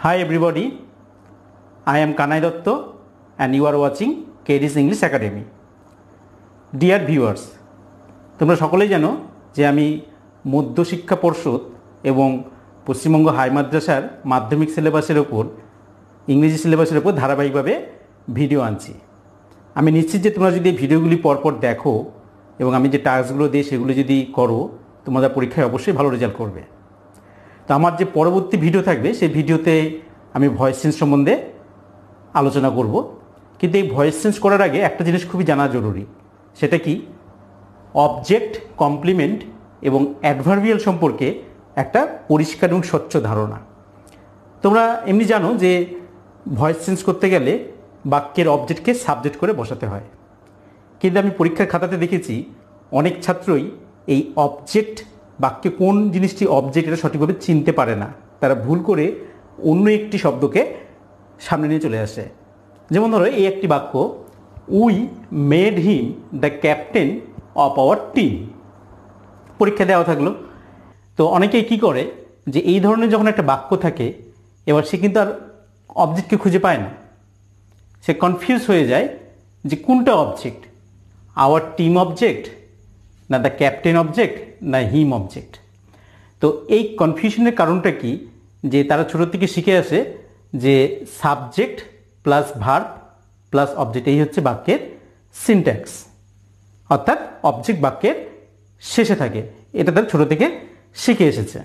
Hi everybody, I am Kanai Dotto and you are watching KD's English Academy. Dear viewers, তোমরা সকলেই জানো যে আমি মধ্য শিক্ষা পর্ষদ এবং পশ্চিমবঙ্গ হাই মাদ্রাসার মাধ্যমিক সিলেবাসের উপর ইংরেজি সিলেবাসের উপর ধারাবাহিকভাবে ভিডিও আনছি। আমি নিশ্চিত যে তোমরা যদি এই ভিডিওগুলি পরপর দেখো এবং আমি যে টাস্কগুলো দিই সেগুলো যদি করো তোমরা পরীক্ষায় অবশ্যই ভালো রেজাল্ট করবে। তো আমার যে পরবর্তী ভিডিও থাকবে সেই ভিডিওতে আমি ভয়েস চেঞ্জ সম্বন্ধে আলোচনা করব, কিন্তু এই ভয়েস চেঞ্জ করার আগে একটা জিনিস খুবই জানা জরুরি, সেটা কি অবজেক্ট, কমপ্লিমেন্ট এবং অ্যাডভার্বিয়াল সম্পর্কে একটা পরিষ্কার এবং স্বচ্ছ ধারণা। তোমরা এমনি জানো যে ভয়েস চেঞ্জ করতে গেলে বাক্যের অবজেক্টকে সাবজেক্ট করে বসাতে হয়, কিন্তু আমি পরীক্ষার খাতাতে দেখেছি অনেক ছাত্রই এই অবজেক্ট, বাক্যে কোন জিনিসটি অবজেক্ট এটা সঠিকভাবে চিনতে পারে না, তারা ভুল করে অন্য একটি শব্দকে সামনে নিয়ে চলে আসে। যেমন ধরো এই একটি বাক্য, we made him the captain of our team. পরীক্ষা দেওয়া থাকলো, তো অনেকেই কী করে যে এই ধরনের যখন একটা বাক্য থাকে এবার সে কিন্তু আর অবজেক্টকে খুঁজে পায় না, সে কনফিউজ হয়ে যায় যে কোনটা অবজেক্ট, আওয়ার টিম অবজেক্ট না দ্য ক্যাপ্টেন অবজেক্ট না হিম অবজেক্ট। তো এই কনফিউশনের কারণটা কি, যে তারা ছোটো থেকে শিখে আসে যে subject plus verb plus object, এই হচ্ছে বাক্যের সিনট্যাক্স, অর্থাৎ অবজেক্ট বাক্যের শেষে থাকে, এটা তারা ছোটো থেকে শিখে এসেছে।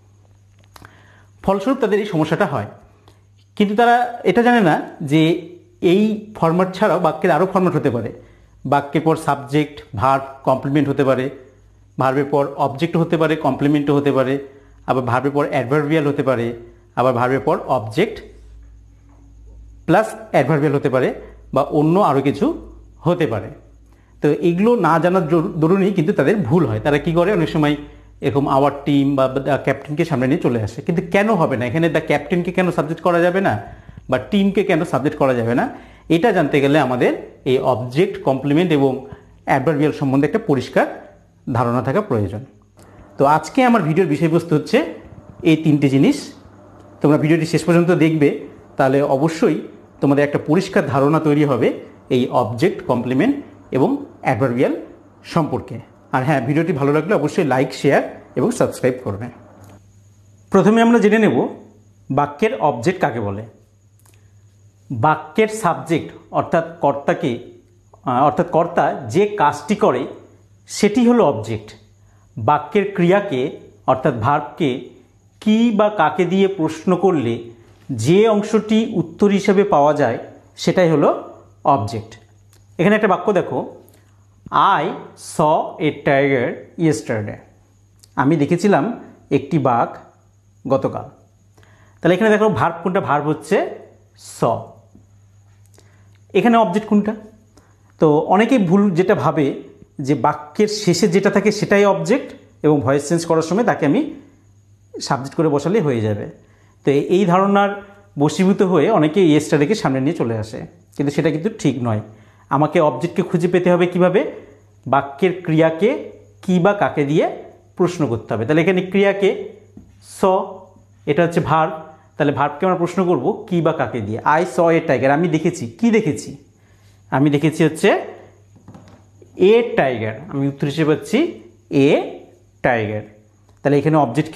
ফলস্বরূপ তাদের এই সমস্যাটা হয়, কিন্তু তারা এটা জানে না যে এই ফরম্যাট ছাড়াও বাক্যের আরও ফরম্যাট হতে পারে। বাক্যের পর সাবজেক্ট, ভার্ব, কমপ্লিমেন্ট হতে পারে, ভার্বের পর অবজেক্ট হতে পারে, কমপ্লিমেন্টও হতে পারে, আবার ভার্বের পর অ্যাডভার্বিয়াল হতে পারে, আবার ভার্বের পর অবজেক্ট প্লাস অ্যাডভার্বিয়াল হতে পারে, বা অন্য আরও কিছু হতে পারে। তো এগুলো না জানার দরুনই কিন্তু তাদের ভুল হয়। তারা কি করে, অনেক সময় এরকম আওয়ার টিম বা দ্য ক্যাপ্টেনকে সামনে নিয়ে চলে আসে, কিন্তু কেন হবে না, এখানে দ্য ক্যাপ্টেনকে কেন সাবজেক্ট করা যাবে না বা টিমকে কেন সাবজেক্ট করা যাবে না, এটা জানতে গেলে আমাদের এই অবজেক্ট, কমপ্লিমেন্ট এবং অ্যাডভার্বিয়াল সম্বন্ধে একটা পরিষ্কার ধারণা থাকা প্রয়োজন। তো আজকে আমার ভিডিওর বিষয়বস্তু হচ্ছে এই তিনটে জিনিস। তোমরা ভিডিওটি শেষ পর্যন্ত দেখবে, তাহলে অবশ্যই তোমাদের একটা পরিষ্কার ধারণা তৈরি হবে এই অবজেক্ট, কমপ্লিমেন্ট এবং অ্যাডভার্বিয়াল সম্পর্কে। আর হ্যাঁ, ভিডিওটি ভালো লাগলে অবশ্যই লাইক, শেয়ার এবং সাবস্ক্রাইব করবে। প্রথমে আমরা জেনে নেব বাক্যের অবজেক্ট কাকে বলে। বাক্যের সাবজেক্ট অর্থাৎ কর্তা যে কাজটি করে সেটি হলো অবজেক্ট। বাক্যের ক্রিয়াকে অর্থাৎ ভার্বকে কি বা কাকে দিয়ে প্রশ্ন করলে যে অংশটি উত্তর হিসেবে পাওয়া যায় সেটাই হলো অবজেক্ট। এখানে একটা বাক্য দেখো, I saw a tiger yesterday. আমি দেখেছিলাম একটি বাঘ গতকাল। তাহলে এখানে দেখো ভার্ব কোনটা, ভার্ব হচ্ছে স। এখানে অবজেক্ট কোনটা? তো অনেকেই ভুল যেটা ভাবে যে বাক্যের শেষে যেটা থাকে সেটাই অবজেক্ট এবং ভয়েস চেঞ্জ করার সময় তাকে আমি সাবজেক্ট করে বসালেই হয়ে যাবে। তো এই ধারণার বশীভূত হয়ে অনেকে ইয়েস্টারডেকে সামনে নিয়ে চলে আসে, কিন্তু সেটা কিন্তু ঠিক নয়। আমাকে অবজেক্টকে খুঁজে পেতে হবে কিভাবে, বাক্যের ক্রিয়াকে কি বা কাকে দিয়ে প্রশ্ন করতে হবে। তাহলে এখানে ক্রিয়াকে স, এটা হচ্ছে ভার্ব, তাহলে ভার্বকে আমরা প্রশ্ন করব কি বা কাকে দিয়ে। আই স এ টাইগার, আমি দেখেছি, কি দেখেছি, আমি দেখেছি হচ্ছে এ টাইগার, আমি উত্তর হিসেবে পাচ্ছি এ টাইগার। তাহলে এখানে অবজেক্ট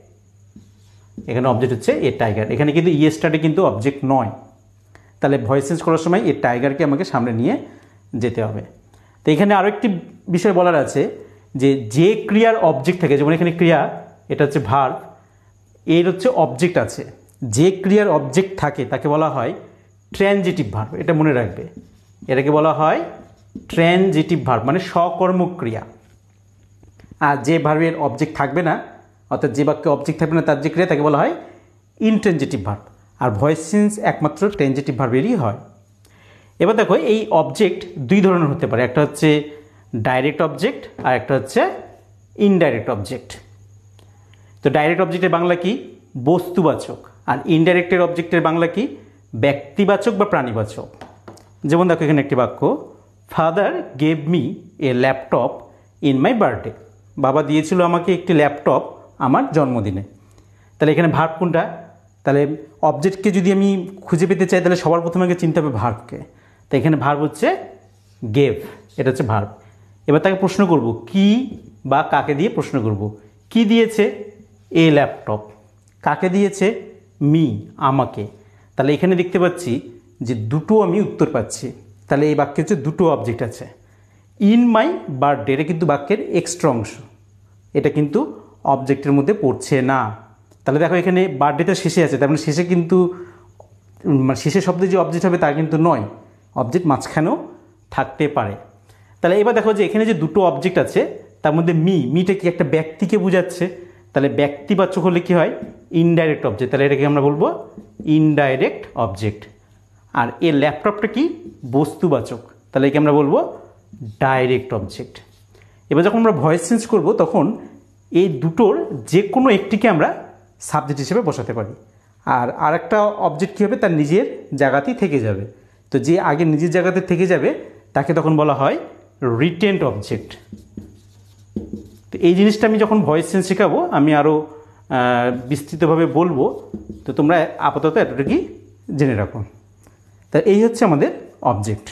হচ্ছে এ টাইগার। এখানে কিন্তু ইয়েস্টারডে কিন্তু অবজেক্ট নয়, তাহলে ভয়েস চেঞ্জ করার সময় এ টাইগারকে আমাকে সামনে নিয়ে যেতে হবে। তো এখানে আরও একটি বিষয় বলার আছে, যে ক্রিয়ার অবজেক্ট থাকে, যেমন এখানে ক্রিয়া, এটা হচ্ছে ভার্ব, এর হচ্ছে অবজেক্ট আছে, যে ক্রিয়ার অবজেক্ট থাকে তাকে বলা হয় ট্রানজিটিভ ভার্ব। এটা মনে রাখবে, এটাকে বলা হয় ট্রানজিটিভ ভার্ব, মানে সকর্মক ক্রিয়া। আর যে ভার্বের অবজেক্ট থাকবে না, অর্থাৎ যে বাক্যে অবজেক্ট থাকবে না তার যে ক্রিয়া, তাকে বলা হয় ইনট্রানজিটিভ ভার্ব। আর ভয়েস চেঞ্জ একমাত্র ট্রানজিটিভ ভার্বেরই হয়। এবার দেখো এই অবজেক্ট দুই ধরনের হতে পারে, একটা হচ্ছে ডাইরেক্ট অবজেক্ট আর একটা হচ্ছে ইনডাইরেক্ট অবজেক্ট। তো ডাইরেক্ট অবজেক্টের বাংলা কি? বস্তুবাচক। আর ইনডাইরেক্টের অবজেক্টের বাংলা কি? ব্যক্তিবাচক বা প্রাণীবাচক। যেমন দেখো এখানে একটি বাক্য, father gave me a laptop in my birthday. বাবা দিয়েছিল আমাকে একটি ল্যাপটপ আমার জন্মদিনে। তাহলে এখানে ভার্ব কোনটা? তাহলে অবজেক্টকে যদি আমি খুঁজে পেতে চাই তাহলে সবার প্রথমে আগে চিনতে হবে ভার্বকে। তো এখানে ভার্ব হচ্ছে গেভ, এটা হচ্ছে ভার্ব। এবার তাকে প্রশ্ন করব কি বা কাকে দিয়ে প্রশ্ন করব। কি দিয়েছে? A laptop. কাকে দিয়েছে? মি, আমাকে। তাহলে এখানে দেখতে পাচ্ছি যে দুটো আমি উত্তর পাচ্ছি। তাহলে এই বাক্যে হচ্ছে দুটো অবজেক্ট আছে। ইন মাই বার্থডে, এটা কিন্তু বাক্যের এক্সট্রা অংশ, এটা কিন্তু অবজেক্টের মধ্যে পড়ছে না। তাহলে দেখো এখানে বার্থডেটা শেষে আছে, তার মানে শেষে কিন্তু শেষের শব্দে যে অবজেক্ট হবে তা কিন্তু নয়, অবজেক্ট মাঝখানেও থাকতে পারে। তাহলে এবার দেখো যে এখানে যে দুটো অবজেক্ট আছে তার মধ্যে মিটা কি একটা ব্যক্তিকে বোঝাচ্ছে, তাহলে ব্যক্তিবাচক হলে কি হয়? ইনডাইরেক্ট অবজেক্ট, তাহলে এটাকে আমরা বলবো ইনডাইরেক্ট অবজেক্ট। আর এই ল্যাপটপটা কি? বস্তুবাচক, তাহলে একে আমরা বলবো ডাইরেক্ট অবজেক্ট। এবার যখন আমরা ভয়েস চেঞ্জ করব তখন এই দুটোর যে কোনো একটিকে আমরা সাবজেক্ট হিসেবে বসাতে পারি। আর আরেকটা অবজেক্ট কী হবে? তার নিজের জায়গাতেই থেকে যাবে। তো যে আগে নিজের জায়গাতে থেকে যাবে তাকে তখন বলা হয় রিটেন্ড অবজেক্ট। তো এই জিনিসটা আমি যখন ভয়েস চেঞ্জ শেখাবো আমি আরও বিস্তৃতভাবে বলবো, তো তোমরা আপাতত এতটুকুই জেনে রাখো। তা এই হচ্ছে আমাদের অবজেক্ট।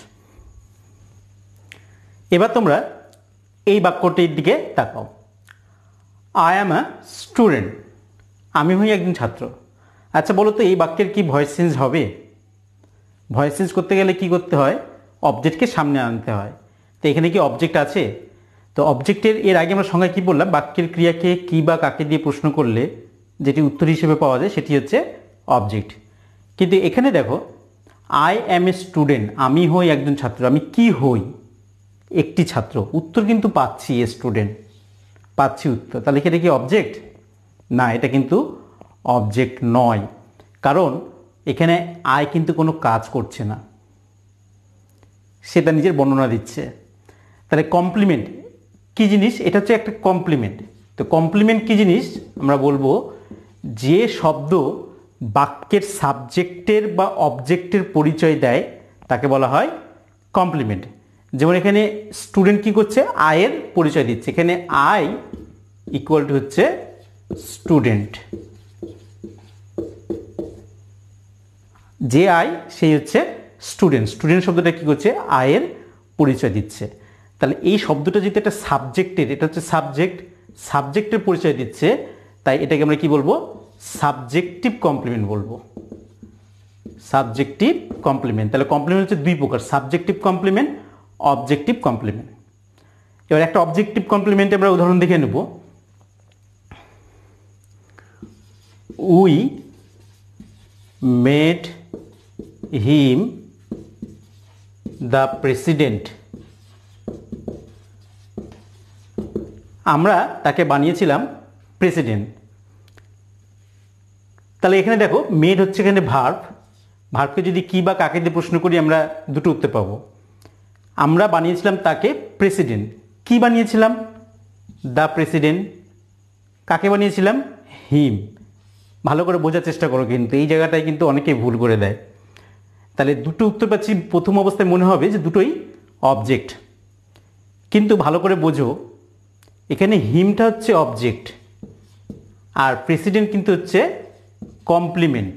এবার তোমরা এই বাক্যটির দিকে তাকাও। আই অ্যাম আ স্টুডেন্ট, আমি হই একজন ছাত্র। আচ্ছা বলো তো এই বাক্যের কি ভয়েস চেঞ্জ হবে? ভয়েস চেঞ্জ করতে গেলে কি করতে হয়? অবজেক্টকে সামনে আনতে হয়। তো এখানে কি অবজেক্ট আছে? তো অবজেক্টের এর আগে আমরা সংজ্ঞায় কী বললাম? বাক্যের ক্রিয়াকে কি বা কাকে দিয়ে প্রশ্ন করলে যেটি উত্তর হিসেবে পাওয়া যায় সেটি হচ্ছে অবজেক্ট। কিন্তু এখানে দেখো আই অ্যাম এ স্টুডেন্ট, আমি হই একজন ছাত্র। আমি কি হই? একটি ছাত্র। উত্তর কিন্তু পাচ্ছি, এ স্টুডেন্ট, পাচ্ছি উত্তর। তাহলে কি এটা কি অবজেক্ট? না, এটা কিন্তু অবজেক্ট নয়, কারণ এখানে আই কিন্তু কোনো কাজ করছে না, সেটা নিজের বর্ণনা দিচ্ছে। তাহলে কমপ্লিমেন্ট কি জিনিস? এটা হচ্ছে একটা কমপ্লিমেন্ট। তো কমপ্লিমেন্ট কি জিনিস? আমরা বলবো যে শব্দ বাক্যের সাবজেক্টের বা অবজেক্টের পরিচয় দেয় তাকে বলা হয় কমপ্লিমেন্ট। যেমন এখানে স্টুডেন্ট কি করছে? আয়ের পরিচয় দিচ্ছে। এখানে আই ইকুয়াল টু হচ্ছে স্টুডেন্ট, যে আই সেই হচ্ছে স্টুডেন্ট। স্টুডেন্ট শব্দটা কি করছে? আয়ের পরিচয় দিচ্ছে। তাহলে এই শব্দটা যেহেতু একটা সাবজেক্টের, এটা হচ্ছে সাবজেক্ট, সাবজেক্টের পরিচয় দিচ্ছে, তাই এটাকে আমরা কি বলবো? সাবজেক্টিভ কমপ্লিমেন্ট বলবো, সাবজেক্টিভ কমপ্লিমেন্ট। তাহলে কমপ্লিমেন্ট হচ্ছে দুই প্রকার, সাবজেক্টিভ কমপ্লিমেন্ট, অবজেক্টিভ কমপ্লিমেন্ট। এবার একটা অবজেক্টিভ কমপ্লিমেন্টে আমরা উদাহরণ দেখে নেব। We made him the president, আমরা তাকে বানিয়েছিলাম প্রেসিডেন্ট। তাহলে এখানে দেখো মেড হচ্ছে এখানে ভার্ব, ভার্বকে যদি কি বা কাকে দিয়ে প্রশ্ন করি আমরা দুটো উত্তর পাবো। আমরা বানিয়েছিলাম তাকে প্রেসিডেন্ট। কি বানিয়েছিলাম? The president. কাকে বানিয়েছিলাম? হিম। ভালো করে বোঝার চেষ্টা করো, কিন্তু এই জায়গাটায় কিন্তু অনেকেই ভুল করে দেয়। তাহলে দুটো উত্তর পাচ্ছি, প্রথম অবস্থায় মনে হবে যে দুটোই অবজেক্ট, কিন্তু ভালো করে বোঝো এখানে হিমটা হচ্ছে অবজেক্ট আর প্রেসিডেন্ট কিন্তু হচ্ছে কমপ্লিমেন্ট।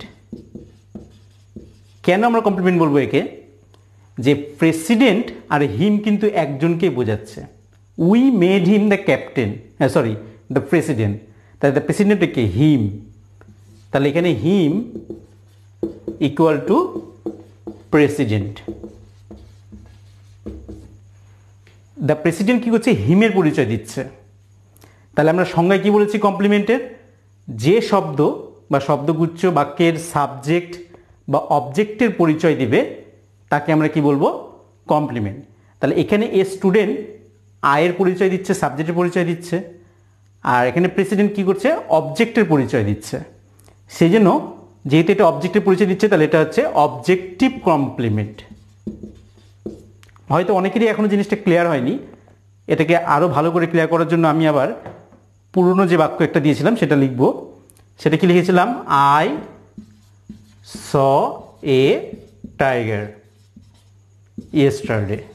কেন আমরা কমপ্লিমেন্ট বলবো একে? যে প্রেসিডেন্ট আর হিম কিন্তু একজনকেই বোঝাচ্ছে। We made him the captain, sorry the president. তাহলে দ্য প্রেসিডেন্ট কে? হিম। তাহলে এখানে him equal to president. The president কী করছে? হিমের পরিচয় দিচ্ছে। তাহলে আমরা সংজ্ঞায় কী বলেছি কমপ্লিমেন্টের? যে শব্দ বা শব্দগুচ্ছ বাক্যের সাবজেক্ট বা অবজেক্টের পরিচয় দিবে তাকে আমরা কি বলবো? কমপ্লিমেন্ট। তাহলে এখানে এ স্টুডেন্ট আয়ের পরিচয় দিচ্ছে, সাবজেক্টের পরিচয় দিচ্ছে, আর এখানে প্রেসিডেন্ট কি করছে? অবজেক্টের পরিচয় দিচ্ছে। সেই জন্য যেহেতু এটা অবজেক্টের পরিচয় দিচ্ছে তাহলে এটা হচ্ছে অবজেক্টিভ কমপ্লিমেন্ট। হয়তো অনেকেরই এখনও জিনিসটা ক্লিয়ার হয়নি, এটাকে আরও ভালো করে ক্লিয়ার করার জন্য আমি আবার পুরনো যে বাক্য একটা দিয়েছিলাম সেটা লিখব। সেটা কি লিখেছিলাম? I saw a tiger yesterday.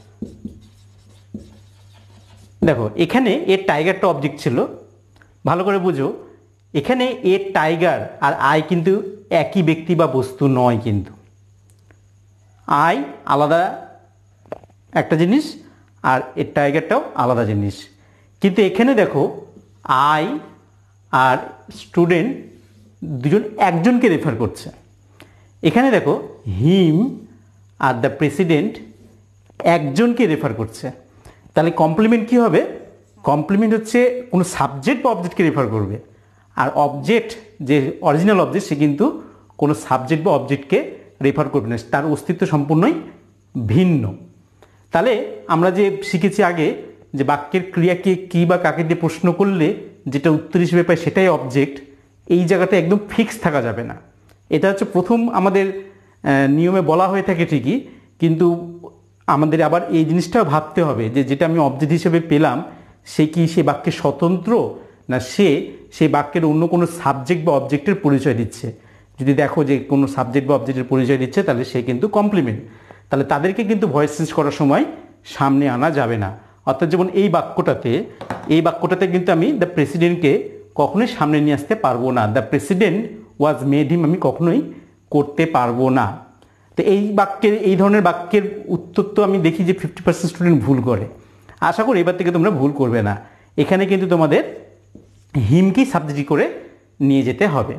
দেখো এখানে এ টাইগারটা অবজেক্ট ছিল, ভালো করে বুঝো। এখানে এ টাইগার আর আই কিন্তু একই ব্যক্তি বা বস্তু নয়, কিন্তু আই আলাদা একটা জিনিস আর এর টাইগারটাও আলাদা জিনিস। কিন্তু এখানে দেখো আই আর স্টুডেন্ট দুজন একজনকে রেফার করছে। এখানে দেখো হিম আর দ্য প্রেসিডেন্ট একজনকে রেফার করছে। তাহলে কমপ্লিমেন্ট কী হবে? কমপ্লিমেন্ট হচ্ছে কোনো সাবজেক্ট বা অবজেক্টকে রেফার করবে, আর অবজেক্ট যে অরিজিনাল অবজেক্ট সে কিন্তু কোনো সাবজেক্ট বা অবজেক্টকে রেফার করবে না, তার অস্তিত্ব সম্পূর্ণই ভিন্ন। তাহলে আমরা যে শিখেছি আগে যে বাক্যের ক্রিয়াকে কী বা কাকে দিয়ে প্রশ্ন করলে যেটা উত্তর হিসেবে পায় সেটাই অবজেক্ট, এই জায়গাটা একদম ফিক্স থাকা যাবে না। এটা হচ্ছে প্রথম আমাদের নিয়মে বলা হয়ে থাকে ঠিকই, কিন্তু আমাদের আবার এই জিনিসটাও ভাবতে হবে যে যেটা আমি অবজেক্ট হিসেবে পেলাম সে কি সে বাক্যের স্বতন্ত্র, না সেই বাক্যের অন্য কোনো সাবজেক্ট বা অবজেক্টের পরিচয় দিচ্ছে। যদি দেখো যে কোনো সাবজেক্ট বা অবজেক্টের পরিচয় দিচ্ছে তাহলে সে কিন্তু কমপ্লিমেন্ট। তাহলে তাদেরকে কিন্তু ভয়েস চেঞ্জ করার সময় সামনে আনা যাবে না। অর্থাৎ যেমন এই বাক্যটাতে কিন্তু আমি দ্য প্রেসিডেন্টকে কখনোই সামনে নিয়ে আসতে পারবো না। The president was made him আমি কখনোই করতে পারবো না। তো এই ধরনের বাক্যের উত্তর তো আমি দেখি যে 50% স্টুডেন্ট ভুল করে। আশা করি এবার থেকে তোমরা ভুল করবে না। এখানে কিন্তু তোমাদের হিমকেই সাবজেক্ট করে নিয়ে যেতে হবে।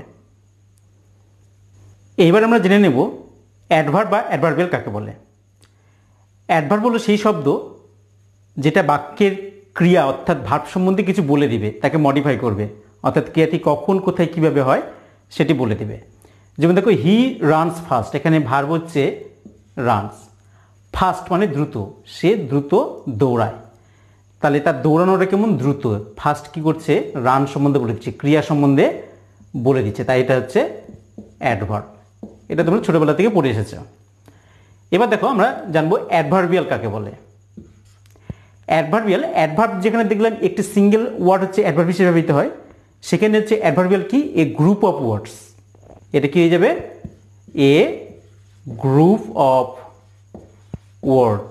এইবার আমরা জেনে নেব অ্যাডভার্ব বা অ্যাডভার্বিয়াল কাকে বলে। অ্যাডভার্ব হলো সেই শব্দ যেটা বাক্যের ক্রিয়া অর্থাৎ ভার্ব সম্বন্ধে কিছু বলে দিবে, তাকে মডিফাই করবে, অর্থাৎ ক্রিয়াটি কখন কোথায় কীভাবে হয় সেটি বলে দিবে। যেমন দেখো হি রানস ফাস্ট, এখানে ভার্ব হচ্ছে রানস, ফাস্ট মানে দ্রুত, সে দ্রুত দৌড়ায়। তাহলে তার দৌড়ানোটা কেমন? দ্রুত। ফাস্ট কী করছে? রান সম্বন্ধে বলে দিচ্ছে, ক্রিয়া সম্বন্ধে বলে দিচ্ছে, তাই এটা হচ্ছে অ্যাডভার্ব। এটা তোমরা ছোটোবেলা থেকে পড়ে এসেছো। এবার দেখো আমরা জানবো অ্যাডভার্বিয়াল কাকে বলে। অ্যাডভার্ব যেখানে দেখলাম একটি সিঙ্গেল ওয়ার্ড হচ্ছে অ্যাডভার্ব হিসেবে ব্যবহৃত হয়, সেখানে হচ্ছে অ্যাডভার্বিয়াল কি? A group of words. এটা কি হয়ে যাবে? A group of word,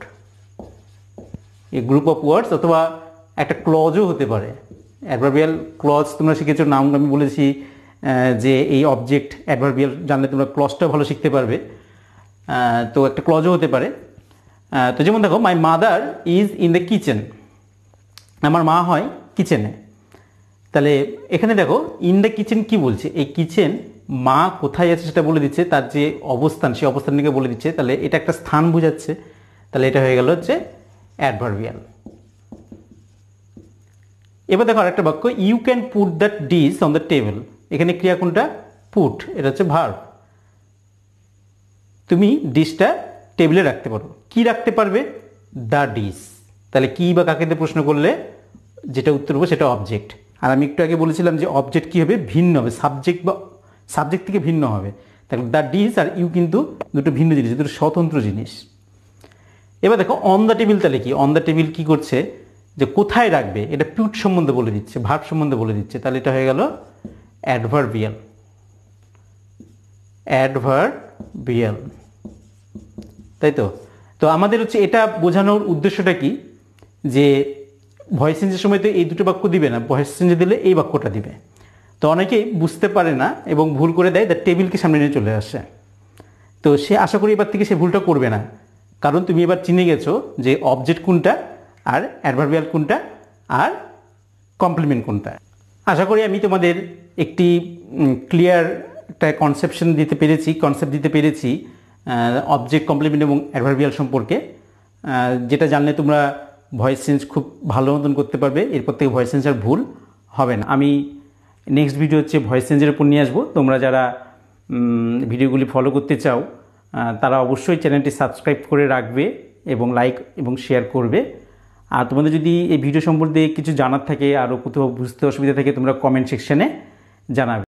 a group of words, অথবা একটা ক্লজও হতে পারে। অ্যাডভার্বিয়াল ক্লজ তোমরা শিখেছো, নাম আমি বলেছি যে এই অবজেক্ট অ্যাডভার্বিয়াল জানলে তোমরা ক্লজটাও ভালো শিখতে পারবে। তো একটা ক্লজও হতে পারে। তো যেমন দেখো my mother is in the kitchen, আমার মা হয় কিচেনে। তাহলে এখানে দেখো ইন দ্য কিচেন কি বলছে? এই কিচেন মা কোথায় আছে সেটা বলে দিচ্ছে, তার যে অবস্থান সেই অবস্থানটাকে বলে দিচ্ছে। তাহলে এটা একটা স্থান বোঝাচ্ছে, তাহলে এটা হয়ে গেল হচ্ছে অ্যাডভার্বিয়াল। এবার দেখো আরেকটা বাক্য, you can put that dish on the table. এখানে ক্রিয়া কোনটা? পুট, এটা হচ্ছে ভার্ব। তুমি ডিশটা টেবিলে রাখতে পারো। কি রাখতে পারবে? The dish. তাহলে কি বা কাকে দিয়ে প্রশ্ন করলে যেটা উত্তর হবে সেটা অবজেক্ট। আর আমি একটু আগে বলেছিলাম যে অবজেক্ট কী হবে? ভিন্ন হবে, সাবজেক্ট থেকে ভিন্ন হবে। তাহলে দ্য ডিশ আর ইউ কিন্তু দুটো ভিন্ন জিনিস, দুটো স্বতন্ত্র জিনিস। এবার দেখো অন দ্য টেবিল, তাহলে কি? অন দ্য টেবিল কী করছে? যে কোথায় রাখবে এটা পুট সম্বন্ধে বলে দিচ্ছে, ভার্ব সম্বন্ধে বলে দিচ্ছে। তাহলে এটা হয়ে গেল অ্যাডভার্বিয়াল। তাই তো? তো আমাদের হচ্ছে এটা বোঝানোর উদ্দেশ্যটা কি, যে ভয়েস চেঞ্জের সময় তো এই দুটো বাক্য দিবে না, ভয়েস চেঞ্জে দিলে এই বাক্যটা দিবে। তো অনেকেই বুঝতে পারে না এবং ভুল করে দেয়, দ্য টেবিলকে সামনে নিয়ে চলে আসে। তো সে আশা করি এবার থেকে সে ভুলটা করবে না, কারণ তুমি এবার চিনে গেছো যে অবজেক্ট কোনটা আর অ্যাডভার্বিয়াল কোনটা আর কমপ্লিমেন্ট কোনটা। আশা করি আমি তোমাদের একটি ক্লিয়ার একটা কনসেপ্ট দিতে পেরেছি অবজেক্ট, কমপ্লিমেন্ট এবং অ্যাডভার্বিয়াল সম্পর্কে, যেটা জানলে তোমরা ভয়েস চেঞ্জ খুব ভালো মতন করতে পারবে। এরপর থেকে ভয়েস চেঞ্জ আর ভুল হবে না। আমি নেক্সট ভিডিও হচ্ছে ভয়েস চেঞ্জের উপর নিয়ে আসবো। তোমরা যারা ভিডিওগুলি ফলো করতে চাও তারা অবশ্যই চ্যানেলটি সাবস্ক্রাইব করে রাখবে এবং লাইক এবং শেয়ার করবে। আর তোমাদের যদি এই ভিডিও সম্পর্কে কিছু জানার থাকে, আরও কোথাও বুঝতে অসুবিধা থাকে, তোমরা কমেন্ট সেকশনে জানাবে।